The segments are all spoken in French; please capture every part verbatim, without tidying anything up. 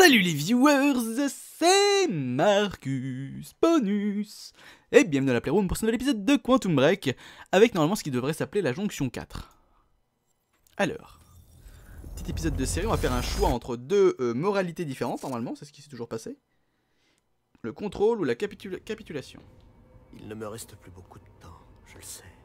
Salut les viewers, c'est Marcus Bonus et bienvenue dans la Playroom pour ce nouvel épisode de Quantum Break avec normalement ce qui devrait s'appeler la jonction quatre. Alors, petit épisode de série, on va faire un choix entre deux euh, moralités différentes normalement, c'est ce qui s'est toujours passé. Le contrôle ou la capitula capitulation. Il ne me reste plus beaucoup de temps, je le sais.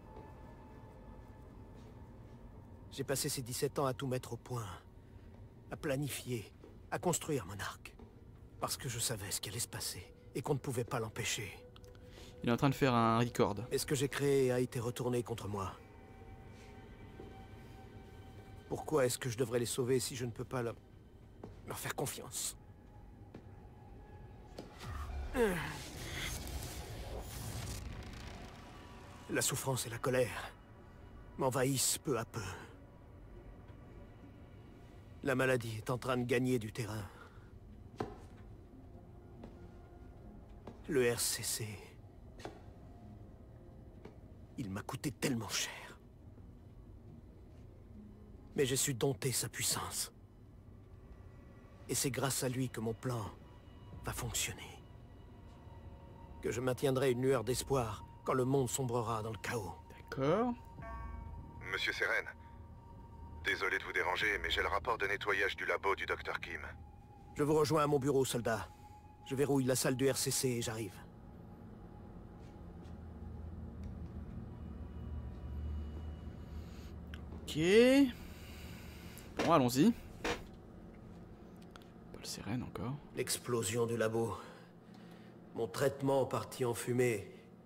J'ai passé ces dix-sept ans à tout mettre au point, à planifier, à construire mon arc. Parce que je savais ce qui allait se passer, et qu'on ne pouvait pas l'empêcher. Il est en train de faire un record. Et ce que j'ai créé a été retourné contre moi. Pourquoi est-ce que je devrais les sauver si je ne peux pas leur, leur faire confiance? La souffrance et la colère m'envahissent peu à peu. La maladie est en train de gagner du terrain. Le R C C... Il m'a coûté tellement cher. Mais j'ai su dompter sa puissance. Et c'est grâce à lui que mon plan va fonctionner. Que je maintiendrai une lueur d'espoir quand le monde sombrera dans le chaos. D'accord. Monsieur Seren, désolé de vous déranger, mais j'ai le rapport de nettoyage du labo du docteur Kim. Je vous rejoins à mon bureau, soldat. Je verrouille la salle du R C C et j'arrive. Ok. Bon, allons-y. Paul Seren encore. L'explosion du labo. Mon traitement parti en fumée.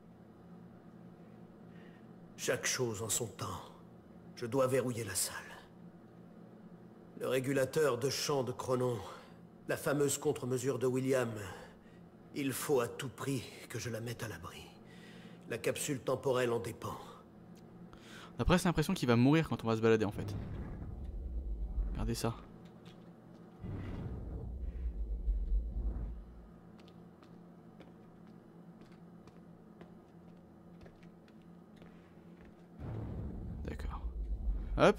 Chaque chose en son temps. Je dois verrouiller la salle. Le régulateur de champ de Chronon. La fameuse contre-mesure de William. Il faut à tout prix que je la mette à l'abri. La capsule temporelle en dépend. On a presque l'impression qu'il va mourir quand on va se balader en fait. Regardez ça. D'accord. Hop.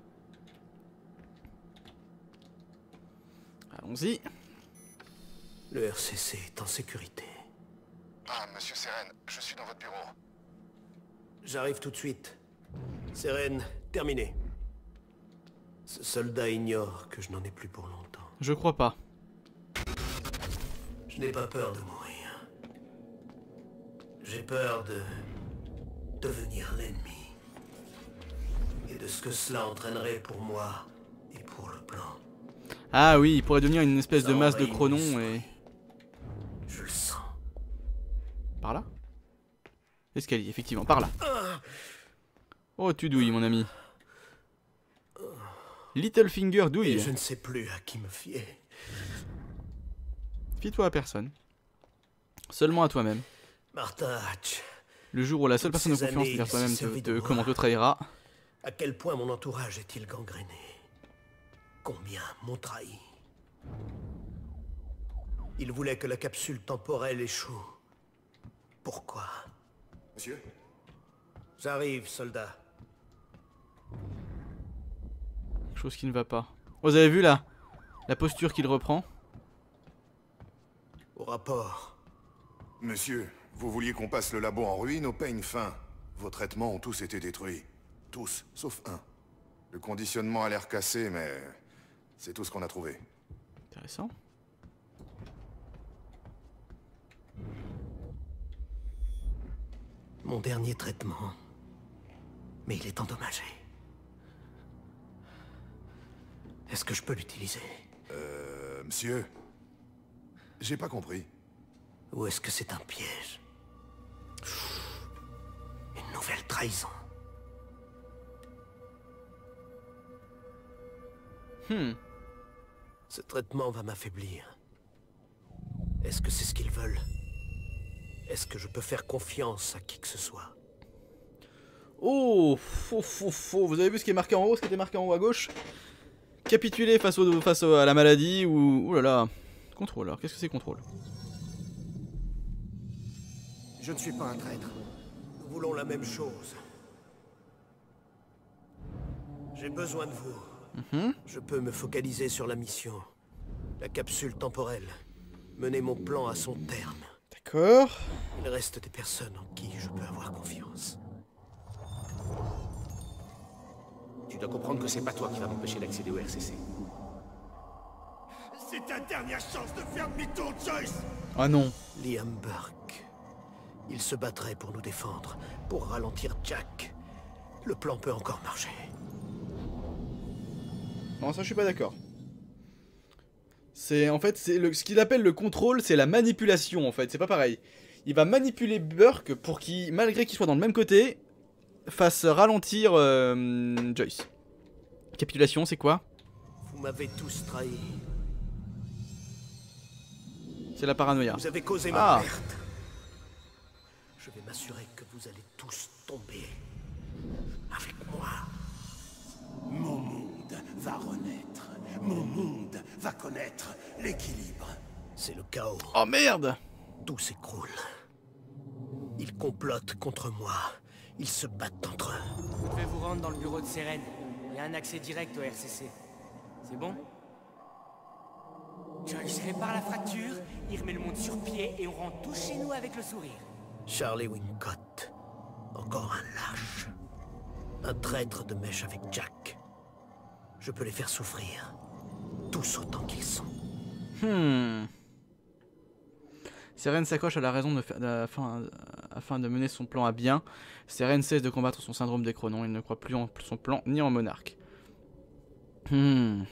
Allons-y. Le R C C est en sécurité. Ah, monsieur Seren, je suis dans votre bureau. J'arrive tout de suite. Seren, terminé. Ce soldat ignore que je n'en ai plus pour longtemps. Je crois pas. Je n'ai pas peur de mourir. J'ai peur de devenir l'ennemi. Et de ce que cela entraînerait pour moi et pour le plan. Ah oui, il pourrait devenir une espèce de Ça masse de envahit Chronon l'esprit. et... Je le sens. Par là? Escalier, effectivement, par là. Oh, tu douilles, mon ami. Littlefinger douille. Et je ne sais plus à qui me fier. Fie-toi à personne. Seulement à toi-même. Martin Hatch, Le jour où la seule Toutes personne de ces confiance années, envers il toi-même s'est te, servi te, de moi. comment te trahira. à quel point mon entourage est-il gangréné? Combien m'ont trahi? Il voulait que la capsule temporelle échoue. Pourquoi? Monsieur? J'arrive, soldat. Quelque chose qui ne va pas. Oh, vous avez vu là la posture qu'il reprend? Au rapport. Monsieur, vous vouliez qu'on passe le labo en ruine au peigne fin. Vos traitements ont tous été détruits. Tous, sauf un. Le conditionnement a l'air cassé, mais... c'est tout ce qu'on a trouvé. Intéressant. Mon dernier traitement. Mais il est endommagé. Est-ce que je peux l'utiliser? Euh... Monsieur? J'ai pas compris. Ou est-ce que c'est un piège? Une nouvelle trahison. Hmm. Ce traitement va m'affaiblir. Est-ce que c'est ce qu'ils veulent? Est-ce que je peux faire confiance à qui que ce soit? Oh, faux, faux, faux. Vous avez vu ce qui est marqué en haut, ce qui était marqué en haut à gauche? Capituler face, au, face au, à la maladie ou... Ouh là là. Contrôle, alors qu'est-ce que c'est contrôle? Je ne suis pas un traître. Nous voulons la même chose. J'ai besoin de vous. Mmh. Je peux me focaliser sur la mission. La capsule temporelle. Mener mon plan à son terme. D'accord. Il reste des personnes en qui je peux avoir confiance. Tu dois comprendre que c'est pas toi qui va m'empêcher d'accéder au R C C. C'est ta dernière chance de faire demi-tour, Joyce. Ah non. Liam Burke. Il se battrait pour nous défendre, pour ralentir Jack. Le plan peut encore marcher. Non, ça je suis pas d'accord. C'est en fait, c'est le, ce qu'il appelle le contrôle, c'est la manipulation en fait, c'est pas pareil. Il va manipuler Burke pour qu'il, malgré qu'il soit dans le même côté, fasse ralentir euh, Joyce. Capitulation, c'est quoi? Vous m'avez tous trahi. C'est la paranoïa. Vous avez causé ma Ah. perte. Je vais m'assurer que vous allez tous tomber. Avec moi. Mon monde va renaître. Mon monde va connaître l'équilibre. C'est le chaos. Oh merde! Tout s'écroule. Ils complotent contre moi. Ils se battent entre eux. Vous devez vous rendre dans le bureau de Seren. Il y a un accès direct au R C C. C'est bon? Joyce répare la fracture, il remet le monde sur pied et on rentre tous chez nous avec le sourire. Charlie Wincott. Encore un lâche. Un traître de mèche avec Jack. Je peux les faire souffrir. Tous autant qu'ils sont. Hmm. Seren s'accroche à la raison de faire, de- afin, afin de mener son plan à bien. Seren cesse de combattre son syndrome des Chronons. Il ne croit plus en son plan ni en Monarque. Hmm.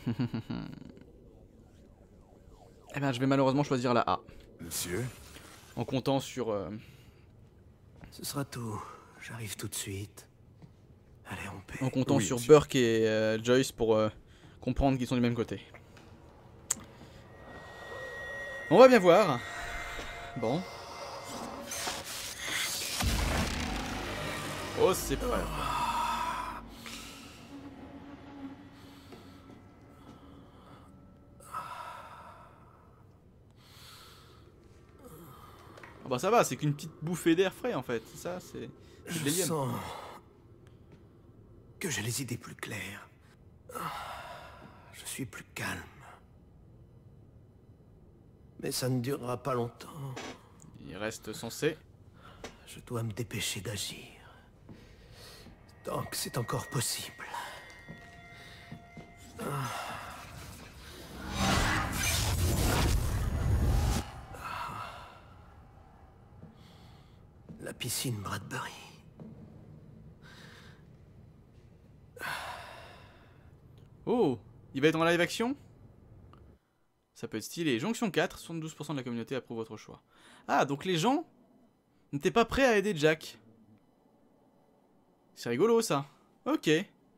Eh ben, je vais malheureusement choisir la A. Monsieur? En comptant sur... euh, Ce sera tout. J'arrive tout de suite. Allez, on paie. en comptant Oui, sur monsieur. Burke et euh, Joyce pour euh, comprendre qu'ils sont du même côté. On va bien voir. Bon. Oh, c'est prêt. Ah bah ça va, c'est qu'une petite bouffée d'air frais en fait. Ça, c'est... c'est Je des liens. sens que j'ai les idées plus claires. Je suis plus calme. Mais ça ne durera pas longtemps. Il reste censé. Je dois me dépêcher d'agir. Tant que c'est encore possible. La piscine Bradbury. Oh, il va être en live action? Ça peut être stylé. Jonction quatre, soixante-douze pour cent de la communauté approuve votre choix. Ah, donc les gens n'étaient pas prêts à aider Jack. C'est rigolo ça. Ok.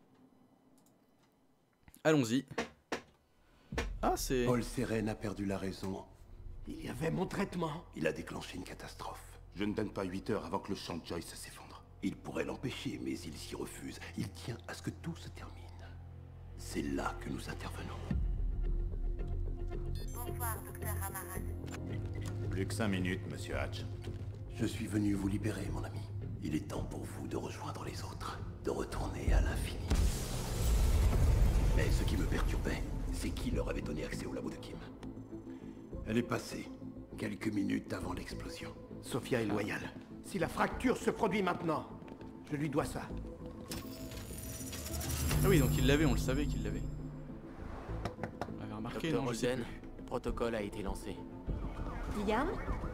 Allons-y. Ah, c'est... Paul Seren a perdu la raison. Il y avait mon traitement. Il a déclenché une catastrophe. Je ne donne pas huit heures avant que le champ de Joyce s'effondre. Il pourrait l'empêcher, mais il s'y refuse. Il tient à ce que tout se termine. C'est là que nous intervenons. Bonsoir, docteur Amaral. Plus que cinq minutes, monsieur Hatch. Je suis venu vous libérer, mon ami. Il est temps pour vous de rejoindre les autres, de retourner à l'infini. Mais ce qui me perturbait, c'est qui leur avait donné accès au labo de Kim. Elle est passée, quelques minutes avant l'explosion. Sophia est loyale. Si la fracture se produit maintenant, je lui dois ça. Ah oui, donc il l'avait, on le savait qu'il l'avait. On l'avait remarqué, Docteur non, je sais Holden, plus. le protocole a été lancé. Liam?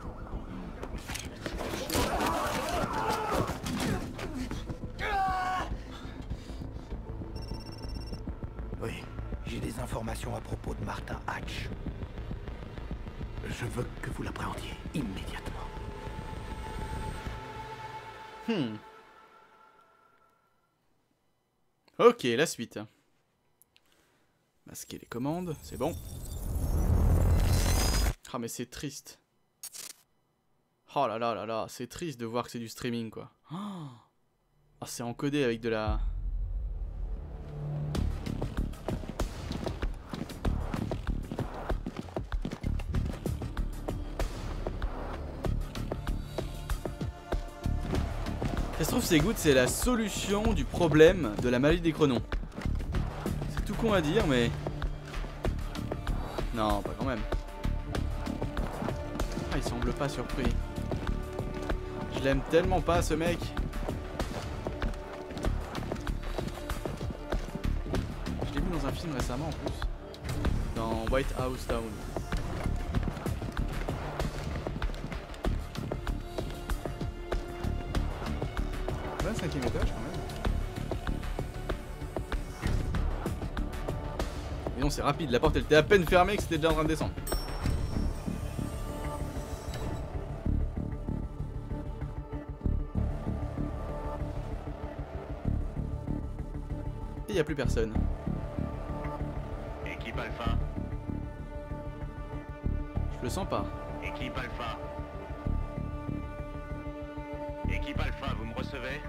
Oui, j'ai des informations à propos de Martin Hatch. Je veux que vous l'appréhendiez immédiatement. Hmm. Ok, la suite. Masquer les commandes, c'est bon. Ah mais c'est triste. Oh là là là là, c'est triste de voir que c'est du streaming quoi. Ah, oh, c'est encodé avec de la... Ça se trouve, c'est good, c'est la solution du problème de la maladie des Chronons. C'est tout con à dire, mais... Non, pas quand même. Ah, il semble pas surpris. Je l'aime tellement pas, ce mec. Je l'ai vu dans un film récemment en plus. Dans White House Down. vingt-cinquième étage quand même. Et non, c'est rapide, la porte elle était à peine fermée que c'était déjà en train de descendre. Et il n'y a plus personne. Équipe Alpha. Je le sens pas. Équipe Alpha. Équipe Alpha, vous me recevez?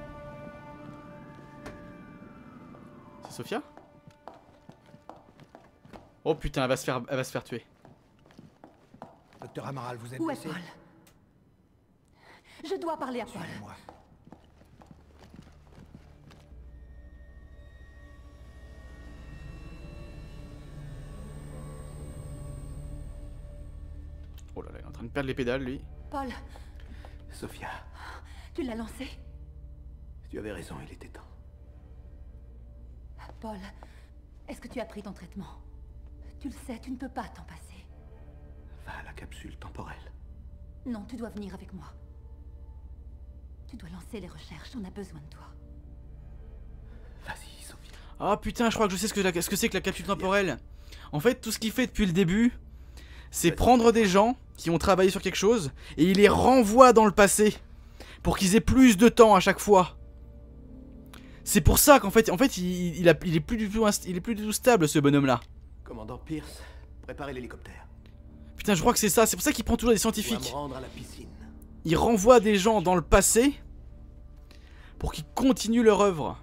C'est Sophia? Oh putain, elle va se faire, elle va se faire tuer. Docteur Amaral, vous êtes Où est blessé? Paul? Je dois parler à Paul. Suivez-moi. Oh là là, il est en train de perdre les pédales lui. Paul, Sophia, tu l'as lancé? tu avais raison, il était temps. Paul, est-ce que tu as pris ton traitement? Tu le sais, tu ne peux pas t'en passer. Va à la capsule temporelle. Non, tu dois venir avec moi. Tu dois lancer les recherches, on a besoin de toi. Vas-y, Sophia. Ah putain, je crois que je sais ce que, la- ce que c'est que la capsule temporelle. En fait, tout ce qu'il fait depuis le début, c'est prendre des gens qui ont travaillé sur quelque chose et il les renvoie dans le passé pour qu'ils aient plus de temps à chaque fois. C'est pour ça qu'en fait, en fait, il, il, a, il est plus du tout, inst- il est plus du tout stable ce bonhomme-là. Commandant Pierce, préparez l'hélicoptère. Putain, je crois que c'est ça. C'est pour ça qu'il prend toujours des Je dois scientifiques. me rendre à la piscine. Il renvoie des gens dans le passé pour qu'ils continuent leur œuvre.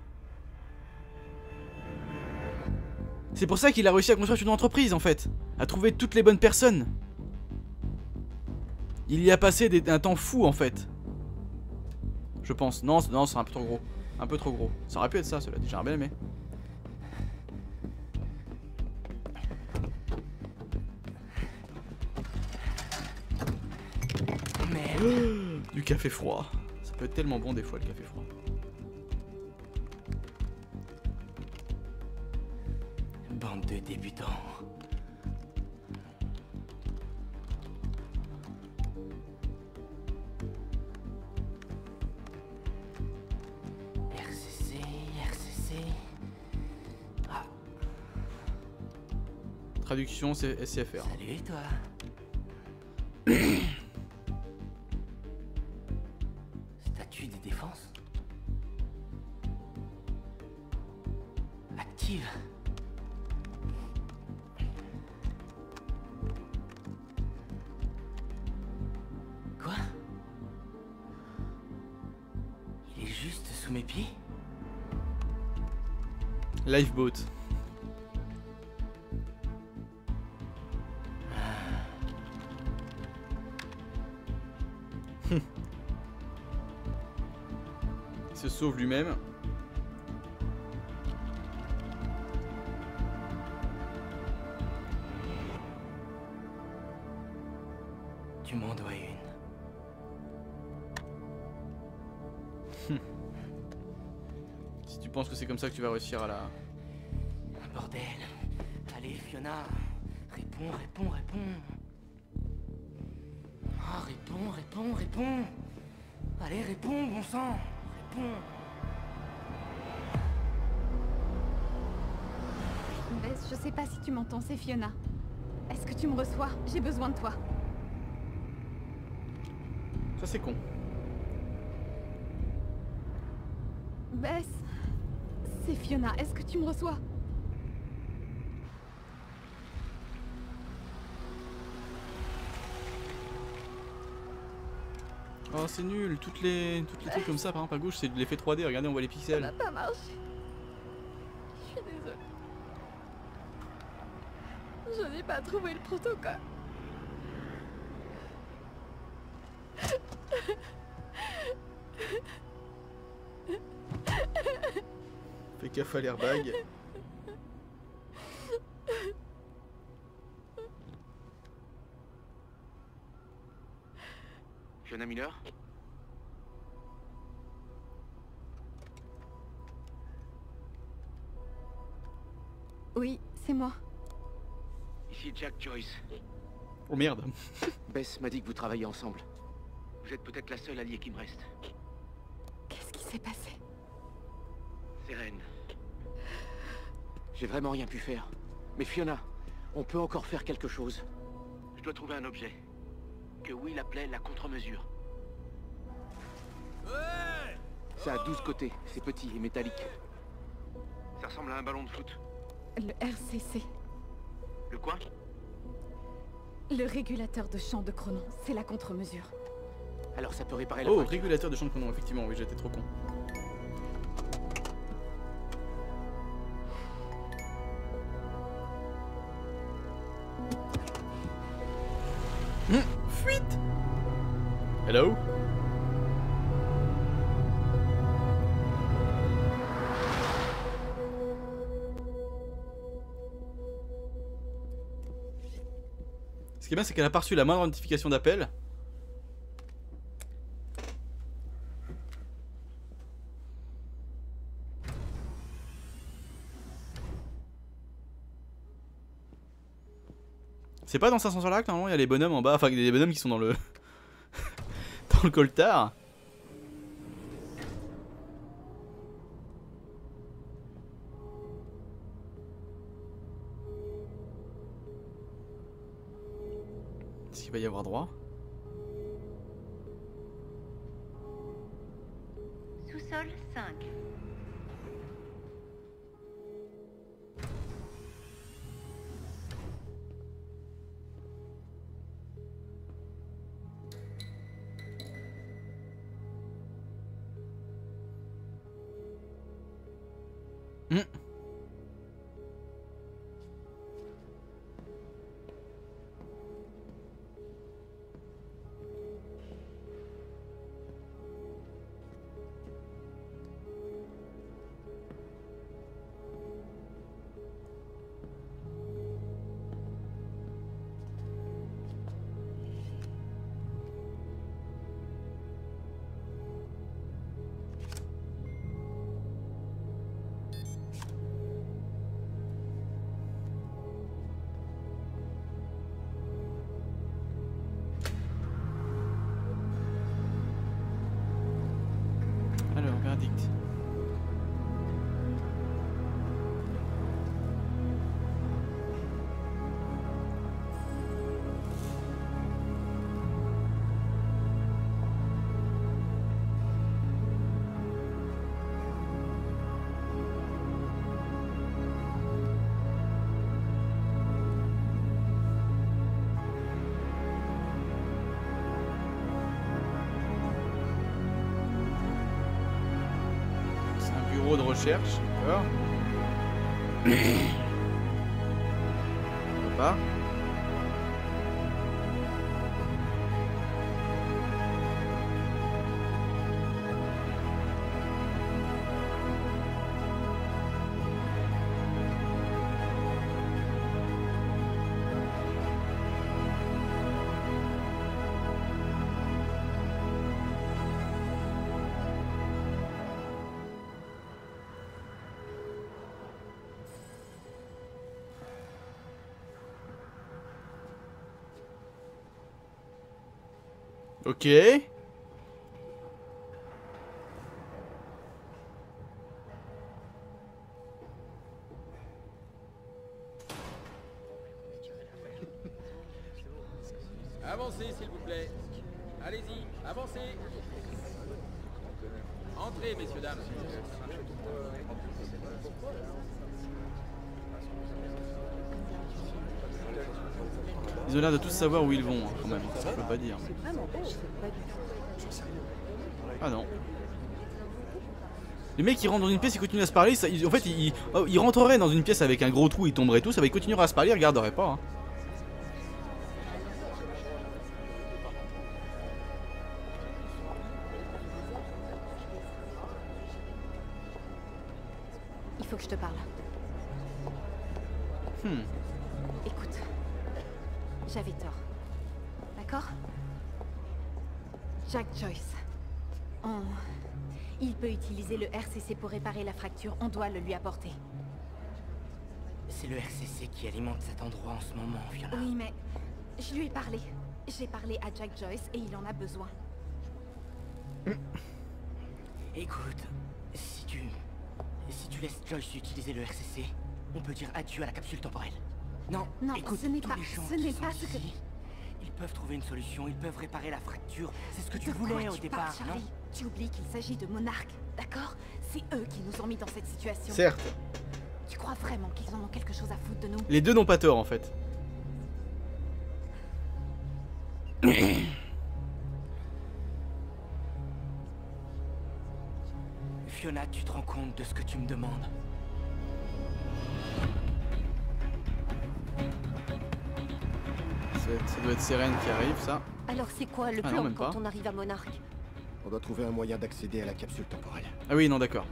C'est pour ça qu'il a réussi à construire une entreprise en fait, à trouver toutes les bonnes personnes. Il y a passé des, un temps fou en fait. Je pense. Non, non, c'est un peu trop gros. Un peu trop gros. Ça aurait pu être ça, cela dit. J'aurais bien aimé. Merde. Du café froid. Ça peut être tellement bon des fois le café froid. Bande de débutants. R C C, R C C. Ah, Traduction, c'est S C F R. salut toi. Statut de défense. Active. Quoi? Il est juste sous mes pieds? Lifeboat. Il se sauve lui-même. Tu m'en dois une. Si tu penses que c'est comme ça que tu vas réussir à la... Bordel. Allez, Fiona. Réponds, réponds, réponds. Ah, réponds, réponds, réponds. Allez, réponds, bon sang. Réponds. Bess, je sais pas si tu m'entends, c'est Fiona. Est-ce que tu me reçois? J'ai besoin de toi. Ça c'est con. Bess, c'est Fiona. Est-ce que tu me reçois? Oh c'est nul, toutes les, toutes les trucs comme ça par exemple à gauche c'est de l'effet trois D, regardez on voit les Ça pixels. n'a pas marché. Je suis désolée. Je n'ai pas trouvé le protocole. Fais gaffe à l'airbag. Fiona Miller? Oui, c'est moi. Ici Jack Joyce. Oh merde. Bess m'a dit que vous travaillez ensemble. Vous êtes peut-être la seule alliée qui me reste. Qu'est-ce qui s'est passé? Seren. J'ai vraiment rien pu faire. Mais Fiona, on peut encore faire quelque chose. Je dois trouver un objet. Que Will appelait la contre-mesure. Ça a douze côtés, c'est petit et métallique. Ça ressemble à un ballon de foot. Le R C C. Le quoi? Le régulateur de champ de Cronon, c'est la contre-mesure. Alors ça peut réparer la Oh, fracture. régulateur de champ de Cronon, effectivement, oui, j'étais trop con. Hum, fuite. Hello. Ce qui est bien, c'est qu'elle a pas reçu la moindre notification d'appel. C'est pas dans cet ascenseur-là que normalement il y a les bonhommes en bas, enfin des bonhommes qui sont dans le dans le coltard. Est-ce qu'il va y avoir droit? Sous-sol cinq. Mmh. Alors, verdict. De recherche, d'accord. On peut pas. Ok. Avancez, s'il vous plaît. Allez-y, avancez. Entrez, messieurs, dames. Ils ont l'air de tous savoir où ils vont, hein, quand même. Ça, je peux pas dire. Ah non. Les mecs, ils rentrent dans une pièce, ils continuent à se parler. Ça, ils, en fait, ils, ils, oh, ils rentreraient dans une pièce avec un gros trou, ils tomberaient tous. Ils continueraient à se parler, ils regarderaient pas. Hein. Il faut que je te parle. Hmm. Écoute, j'avais tort. D'accord? Jack Joyce. On... Il peut utiliser le R C C pour réparer la fracture. On doit le lui apporter. C'est le R C C qui alimente cet endroit en ce moment, Fiona. Oui, mais je lui ai parlé. J'ai parlé à Jack Joyce et il en a besoin. Écoute, si tu... Si tu laisses Joyce utiliser le R C C, on peut dire adieu à la capsule temporelle. Non, non, écoute, ce n'est tous pas, les gens ce qui n'est sont pas ce que... ici, ils peuvent trouver une solution, ils peuvent réparer la fracture. C'est ce que tu De voulais quoi au tu départ, parles, Charlie? non? Tu oublies qu'il s'agit de monarques, d'accord? C'est eux qui nous ont mis dans cette situation. Certes. Tu crois vraiment qu'ils en ont quelque chose à foutre de nous? Les deux n'ont pas tort en fait. Fiona, tu te rends compte de ce que tu me demandes? Ça doit être Sérène qui arrive, ça. Alors c'est quoi le Ah non, plan même quand pas. on arrive à Monarque? On doit trouver un moyen d'accéder à la capsule temporelle. Ah oui, non, d'accord.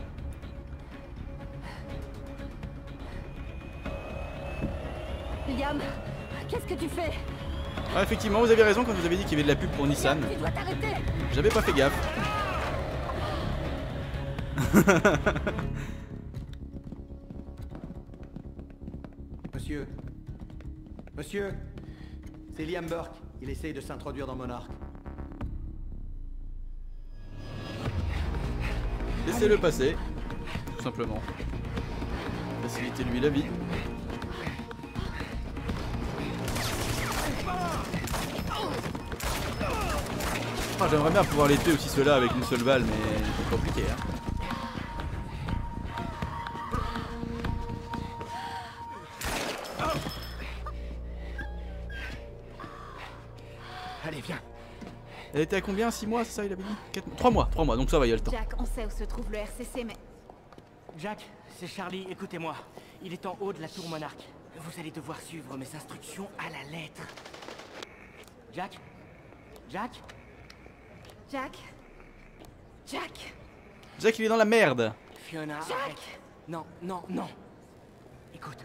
Liam, qu'est-ce que tu fais? Ah, effectivement, vous avez raison quand vous avez dit qu'il y avait de la pub pour Nissan. Tu dois t'arrêter. J'avais pas fait gaffe. Monsieur. Monsieur. C'est Liam Burke. Il essaye de s'introduire dans Monarque. Laissez-le passer. Tout simplement. Facilitez-lui la vie. Ah, j'aimerais bien pouvoir les tuer aussi ceux-là avec une seule balle, mais c'est compliqué, hein. Allez, viens. Elle était à combien? six mois, c'est ça il avait dit? quatre... trois mois, trois mois, donc ça va, il y a le temps. Jack, on sait où se trouve le R C C, mais... Jack, c'est Charlie, écoutez-moi. Il est en haut de la tour Monarque. Vous allez devoir suivre mes instructions à la lettre. Jack? Jack? Jack? Jack? Jack, il est dans la merde. Fiona, Jack! arrête. Non, non, non. Écoute.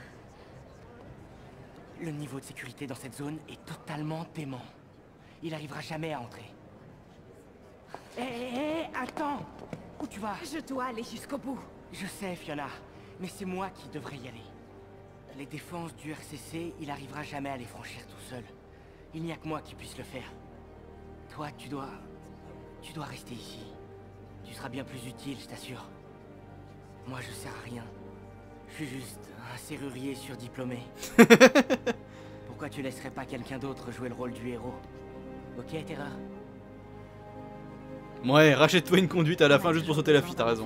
Le niveau de sécurité dans cette zone est totalement dément. Il arrivera jamais à entrer. Hé, hé, hé, attends! Où tu vas? Je dois aller jusqu'au bout. Je sais, Fiona, mais c'est moi qui devrais y aller. Les défenses du R C C, il arrivera jamais à les franchir tout seul. Il n'y a que moi qui puisse le faire. Toi, tu dois... Tu dois rester ici. Tu seras bien plus utile, je t'assure. Moi, je sers à rien. Je suis juste un serrurier surdiplômé. Pourquoi tu laisserais pas quelqu'un d'autre jouer le rôle du héros? Ok, Terreur? Ouais, rachète-toi une conduite à la fin juste pour sauter la fille, t'as raison.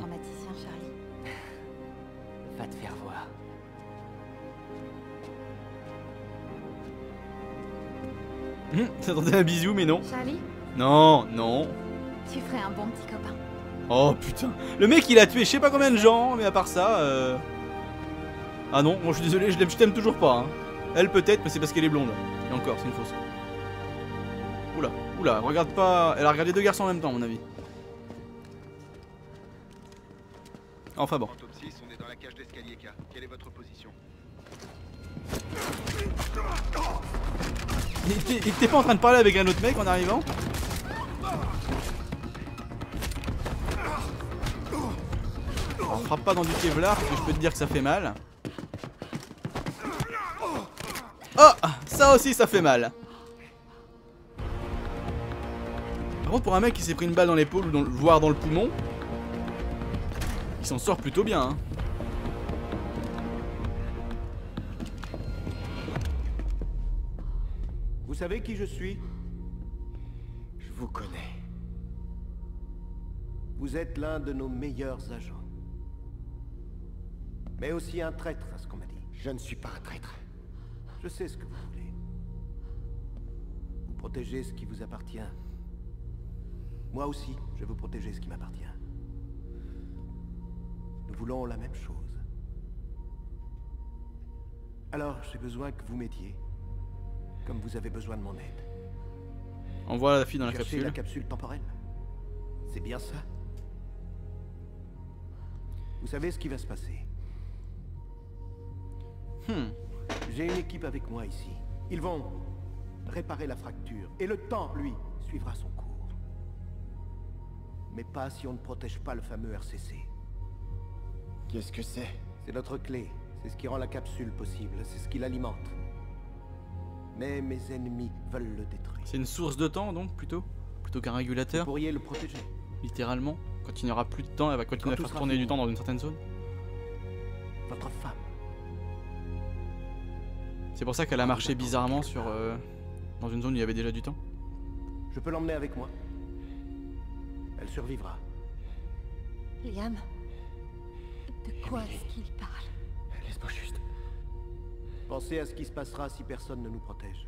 Va te faire voir. Hum, t'attendais un bisou, mais non. Charlie? Non, non. Tu ferais un bon petit copain. Oh putain. Le mec il a tué je sais pas combien de gens, mais à part ça... Euh... Ah non, moi je suis désolé, je l'aime- je t'aime toujours pas. Hein. Elle peut-être, mais c'est parce qu'elle est blonde. Et encore, c'est une fausse. Oula, oula, regarde pas... Elle a regardé deux garçons en même temps à mon avis. Enfin bon. six, on est dans la cage d'escalier K. Quelle est votre position? Il était- il était pas en train de parler avec un autre mec en arrivant? On frappe pas dans du Kevlar parce que je peux te dire que ça fait mal. Oh, ça aussi ça fait mal. Par contre pour un mec qui s'est pris une balle dans l'épaule ou dans, voire dans le poumon, il s'en sort plutôt bien hein. Vous savez qui je suis? Je vous connais. Vous êtes l'un de nos meilleurs agents. Mais aussi un traître, à ce qu'on m'a dit. Je ne suis pas un traître. Je sais ce que vous voulez. Vous protégez ce qui vous appartient. Moi aussi, je veux protéger ce qui m'appartient. Nous voulons la même chose. Alors, j'ai besoin que vous m'aidiez. Comme vous avez besoin de mon aide. Envoie la fille dans la Cherchez capsule. la capsule temporelle. C'est bien ça. Vous savez ce qui va se passer. Hmm. J'ai une équipe avec moi ici. Ils vont réparer la fracture. Et le temps, lui, suivra son cours. Mais pas si on ne protège pas le fameux R C C. Qu'est-ce que c'est? C'est notre clé. C'est ce qui rend la capsule possible. C'est ce qui l'alimente. Mais mes ennemis veulent le détruire. C'est une source de temps donc plutôt Plutôt qu'un régulateur? Vous pourriez le protéger. Littéralement. Quand il n'y aura plus de temps, elle va continuer Quand à tout faire sera tourner fini. du temps dans une certaine zone. Votre femme. C'est pour ça qu'elle a marché bizarrement sur euh, dans une zone où il y avait déjà du temps. Je peux l'emmener avec moi. Elle survivra. Liam, de quoi est-ce qu'il parle? Laisse-moi juste. Pensez à ce qui se passera si personne ne nous protège.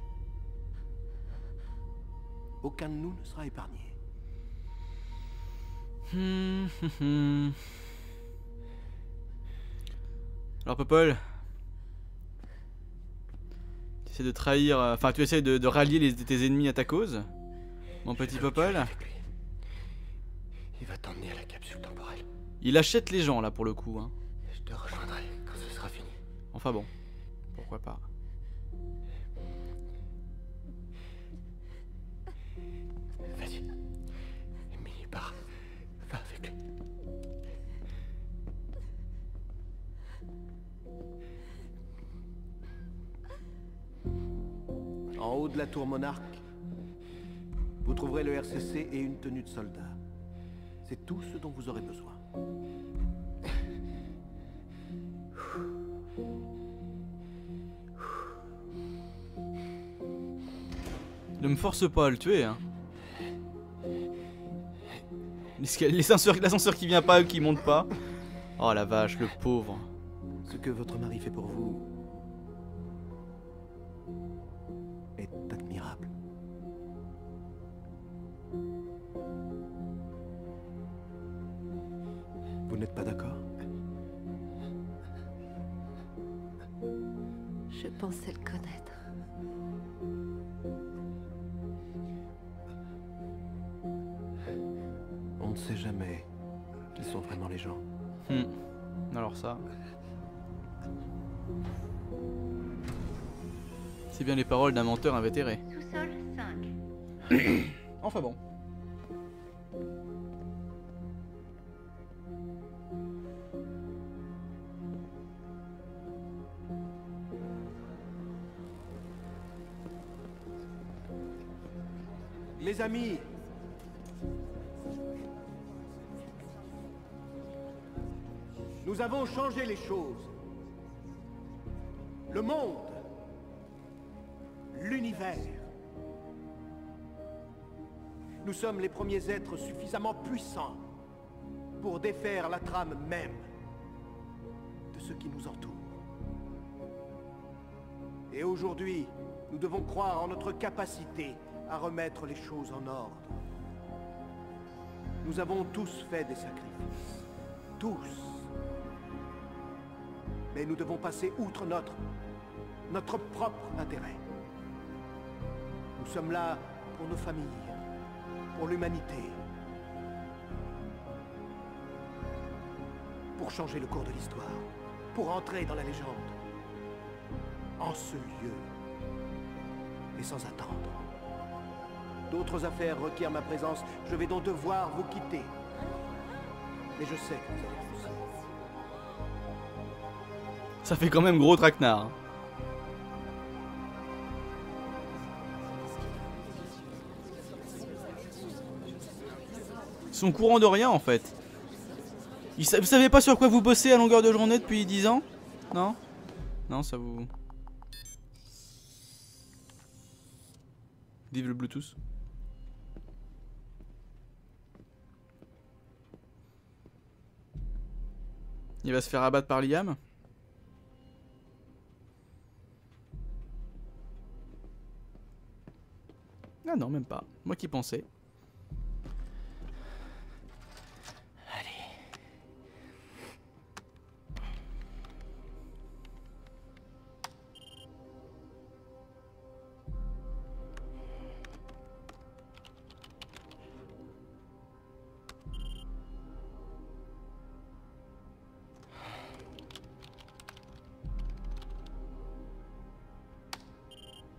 Aucun de nous ne sera épargné. Hum, hum, hum. Alors Popol, tu essaies de trahir, euh, enfin tu essaies de, de rallier les, tes ennemis à ta cause, mon petit Popol. Il va t'emmener à la capsule temporelle. Il achète les gens là pour le coup. Hein. Je te rejoindrai quand ce sera fini. Enfin bon, pourquoi pas. Vas-y. Emily, pars. Va avec lui. En haut de la tour Monarque, vous trouverez le R C C et une tenue de soldat. C'est tout ce dont vous aurez besoin. Ne me force pas à le tuer, hein. L'ascenseur qui vient pas, qui monte pas. Oh la vache, le pauvre. Ce que votre mari fait pour vous est admirable. Vous n'êtes pas d'accord? Je pensais le connaître. On ne sait jamais qui sont vraiment les gens. Hmm. Alors ça... C'est bien les paroles d'un menteur invétéré. Sous-sol cinq. Enfin bon. Les amis, nous avons changé les choses. Le monde, l'univers. Nous sommes les premiers êtres suffisamment puissants pour défaire la trame même de ce qui nous entoure. Et aujourd'hui, nous devons croire en notre capacité à remettre les choses en ordre. Nous avons tous fait des sacrifices. Tous. Mais nous devons passer outre notre... notre propre intérêt. Nous sommes là pour nos familles, pour l'humanité, pour changer le cours de l'histoire, pour entrer dans la légende, en ce lieu, et sans attendre. D'autres affaires requièrent ma présence, je vais donc devoir vous quitter. Mais je sais que vous allez réussir. Ça fait quand même gros traquenard. Hein. Ils sont courants de rien en fait. Ils sa vous savez pas sur quoi vous bossez à longueur de journée depuis dix ans? Non? Non, ça vous... Vive le Bluetooth. Il va se faire abattre par Liam. Ah non, même pas. Moi qui pensais.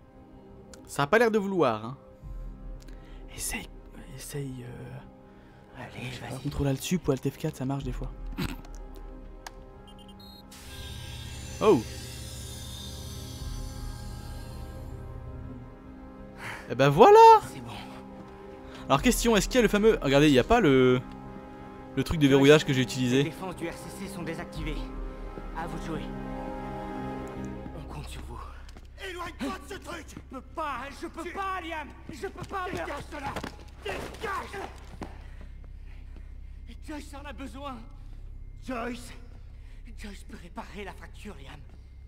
Ça a pas l'air de vouloir. Hein. Essaye, essaye euh, Allez, vas-y. Contrôle Alt Sup ou Alt F quatre, ça marche des fois. Oh. Et ben voilà. C'est bon. Alors question, est-ce qu'il y a le fameux... Regardez, il n'y a pas le... Le truc de verrouillage que j'ai utilisé. Les défenses du R C C sont désactivées. À vous de jouer. On compte sur vous. Éloigne-toi de ce truc. Je peux pas, je peux pas, Liam. Je peux pas. Dégage de là. Dégage. Joyce en a besoin. Joyce. Joyce peut réparer la fracture, Liam.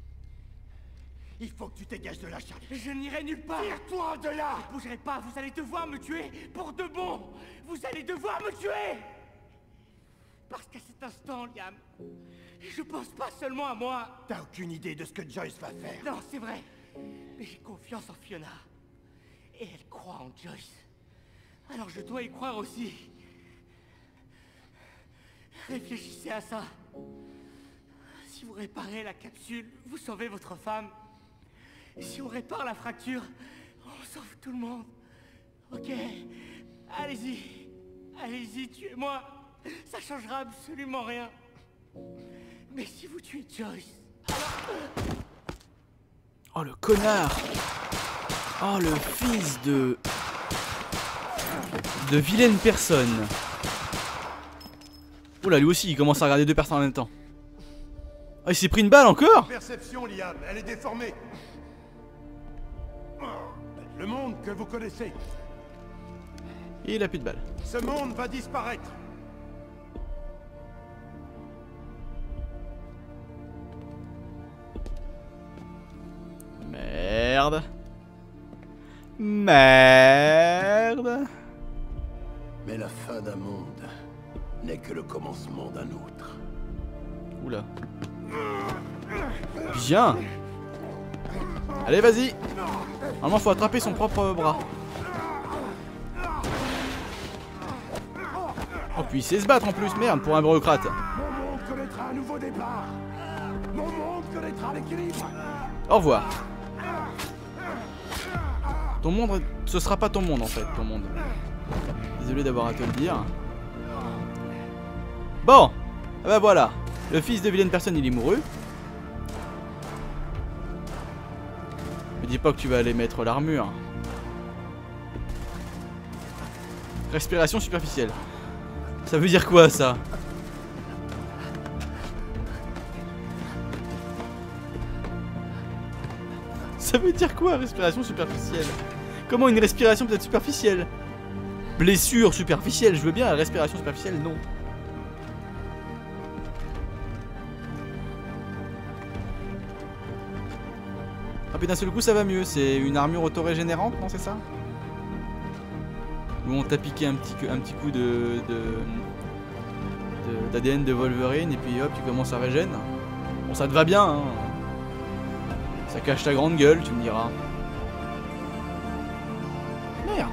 Il faut que tu dégages de là, Charlie. Je n'irai nulle part. Tire-toi de là. Ne bougerez pas, vous allez devoir me tuer pour de bon. Vous allez devoir me tuer. Parce qu'à cet instant, Liam, je pense pas seulement à moi. T'as aucune idée de ce que Joyce va faire. Non, c'est vrai. Mais j'ai confiance en Fiona. Et elle croit en Joyce. Alors je dois y croire aussi. Réfléchissez à ça. Si vous réparez la capsule, vous sauvez votre femme. Si on répare la fracture, on sauve tout le monde. Ok. Allez-y. Allez-y, tuez-moi. Ça changera absolument rien. Mais si vous tuez Joyce... Oh le connard. Oh le fils de... De vilaine personne. Oula, lui aussi il commence à regarder deux personnes en même temps. Ah, il s'est pris une balle encore. Perception, Liam, elle est déformée. Le monde que vous connaissez. Et il a plus de balles. Ce monde va disparaître. Merde. Merde. Mais la fin d'un monde n'est que le commencement d'un autre. Oula. Bien. Allez, vas-y. Normalement, faut attraper son propre bras. Oh, puis il sait se battre en plus. Merde, pour un bureaucrate. Mon monde connaîtra un nouveau départ. Mon monde connaîtra l'équilibre. Au revoir. Ton monde, ce sera pas ton monde en fait, ton monde. Désolé d'avoir à te le dire. Bon, ah bah voilà. Le fils de vilaine personne, il est mouru. Me dis pas que tu vas aller mettre l'armure. Respiration superficielle. Ça veut dire quoi ça? Ça veut dire quoi, respiration superficielle? Comment une respiration peut être superficielle? Blessure superficielle, je veux bien, respiration superficielle, non. Ah puis d'un seul coup ça va mieux, c'est une armure auto-régénérante, non c'est ça? Où on t'a piqué un petit, un petit coup de... d'A D N de, de Wolverine et puis hop tu commences à régène. Bon ça te va bien hein. Ça cache ta grande gueule, tu me diras. Merde.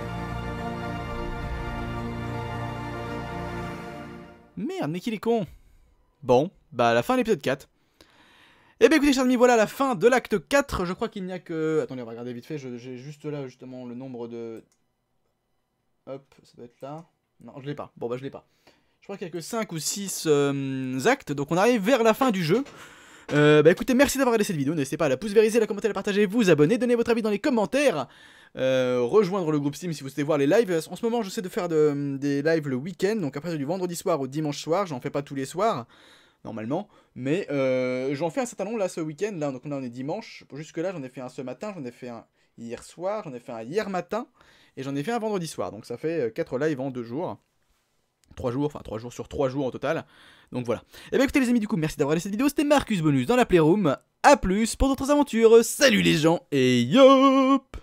Merde, mais qu'il est con. Bon, bah à la fin de l'épisode quatre. Et bah écoutez chers amis, voilà la fin de l'acte quatre. Je crois qu'il n'y a que... Attendez, on va regarder vite fait. J'ai juste là justement le nombre de... Hop, ça doit être là. Non, je l'ai pas. Bon bah je l'ai pas. Je crois qu'il n'y a que cinq ou six euh, actes. Donc on arrive vers la fin du jeu. Euh, bah écoutez, merci d'avoir regardé cette vidéo, n'hésitez pas à la pouce vériser, la commenter, la partager, vous abonner, donner votre avis dans les commentaires, euh, rejoindre le groupe Steam si vous souhaitez voir les lives. En ce moment j'essaie de faire de, des lives le week-end, donc après du vendredi soir au dimanche soir, j'en fais pas tous les soirs, normalement, mais euh, j'en fais un certain nombre là ce week-end, là, donc là on est dimanche, jusque là j'en ai fait un ce matin, j'en ai fait un hier soir, j'en ai fait un hier matin, et j'en ai fait un vendredi soir, donc ça fait quatre lives en deux jours. trois jours, enfin trois jours sur trois jours au total. Donc voilà. Et bien écoutez les amis, du coup, merci d'avoir regardé cette vidéo. C'était Marcus Bonus dans la Playroom. A plus pour d'autres aventures. Salut les gens et yop!